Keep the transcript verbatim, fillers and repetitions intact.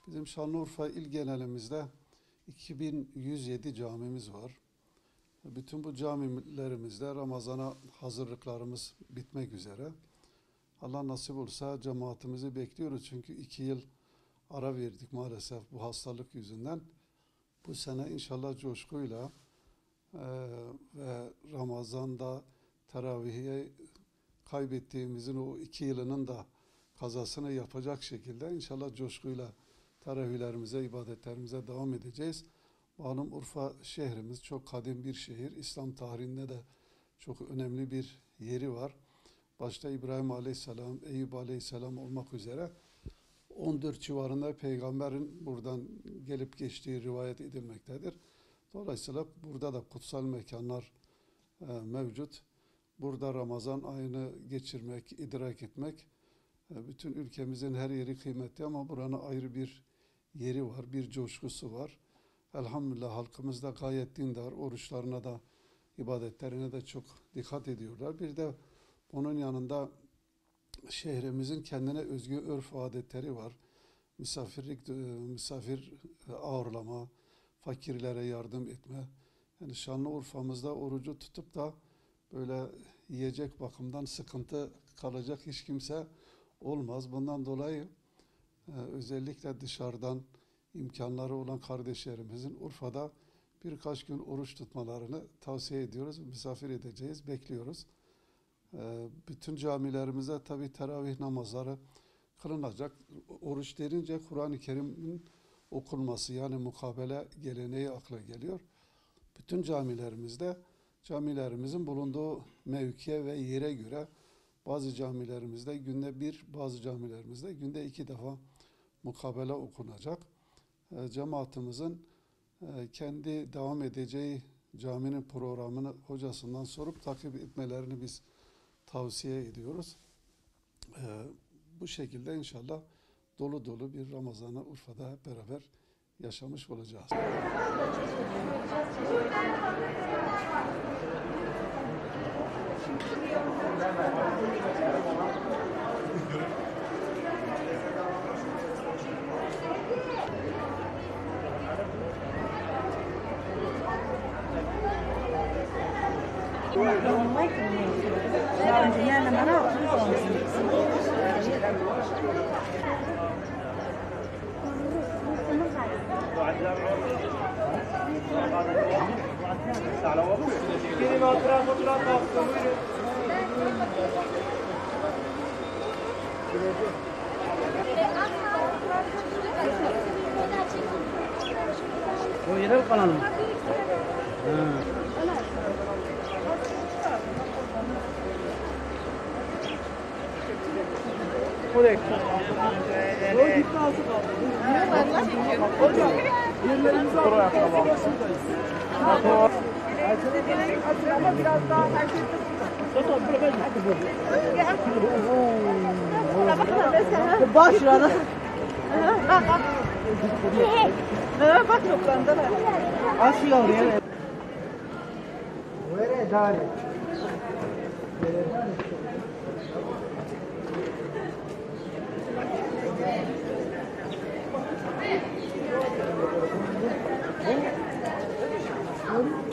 Bizim Şanlıurfa il genelimizde iki bin yüz yedi camimiz var. Bütün bu camilerimizde Ramazan'a hazırlıklarımız bitmek üzere. Allah nasip olsa cemaatimizi bekliyoruz. Çünkü iki yıl ara verdik maalesef bu hastalık yüzünden. Bu sene inşallah coşkuyla e, ve Ramazan'da teravihiye kaybettiğimizin o iki yılının da kazasını yapacak şekilde inşallah coşkuyla teravihlerimize, ibadetlerimize devam edeceğiz. Malum Urfa şehrimiz çok kadim bir şehir. İslam tarihinde de çok önemli bir yeri var. Başta İbrahim Aleyhisselam, Eyüp Aleyhisselam olmak üzere on dört civarında peygamberin buradan gelip geçtiği rivayet edilmektedir. Dolayısıyla burada da kutsal mekanlar e, mevcut. Burada Ramazan ayını geçirmek, idrak etmek, e, bütün ülkemizin her yeri kıymetli ama buranın ayrı bir yeri var, bir coşkusu var. Elhamdülillah halkımız da gayet dindar, oruçlarına da, ibadetlerine de çok dikkat ediyorlar. Bir de onun yanında şehrimizin kendine özgü örf adetleri var. Misafirlik, misafir ağırlama, fakirlere yardım etme. Yani Şanlıurfa'mızda orucu tutup da böyle yiyecek bakımdan sıkıntı kalacak hiç kimse olmaz. Bundan dolayı özellikle dışarıdan imkanları olan kardeşlerimizin Urfa'da birkaç gün oruç tutmalarını tavsiye ediyoruz. Misafir edeceğiz, bekliyoruz. Bütün camilerimizde tabi teravih namazları kılınacak. Oruç derince Kur'an-ı Kerim'in okunması yani mukabele geleneği akla geliyor. Bütün camilerimizde camilerimizin bulunduğu mevkiye ve yere göre bazı camilerimizde günde bir, bazı camilerimizde günde iki defa mukabele okunacak. E, cemaatimizin e, kendi devam edeceği caminin programını hocasından sorup takip etmelerini biz tavsiye ediyoruz. E, bu şekilde inşallah dolu dolu bir Ramazan'ı Urfa'da hep beraber yaşamış olacağız. Bu yine mi kanalım? Korek. O gitti altı kaldı. Ne var lan? Hocam. Yerlerimizi aldık. Ama biraz daha herkes de burada. Baş şurada. Bak toplandılar. Asya oraya. Where are they?